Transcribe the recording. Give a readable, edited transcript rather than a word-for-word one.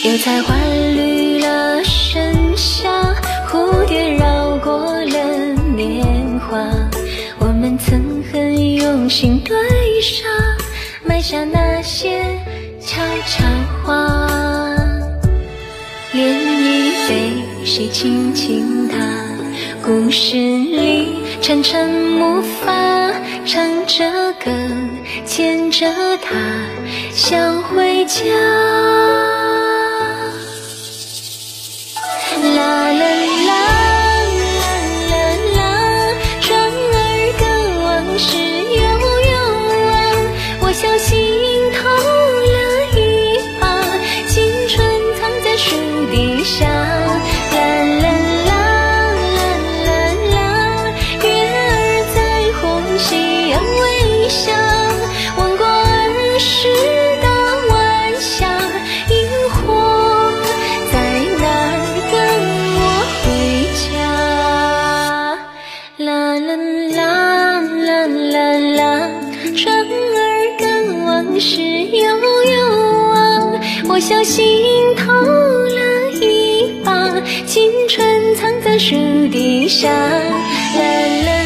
油菜花绿了盛夏，蝴蝶绕过了年华。我们曾很用心对沙，埋下那些悄悄话。涟漪被谁轻轻踏，故事里缠缠木筏，唱着歌，牵着它，想回家。啦啦啦啦啦啦，转儿歌往事悠悠啊，我小心偷了一把，青春藏在树底下。啦啦啦啦啦啦，月儿在红夕阳微笑，望过儿时的晚霞，萤火在哪儿等我回家。啦啦啦啦啦啦，转儿歌往事悠悠啊，我小心偷了一把，青春藏在树底下。啦啦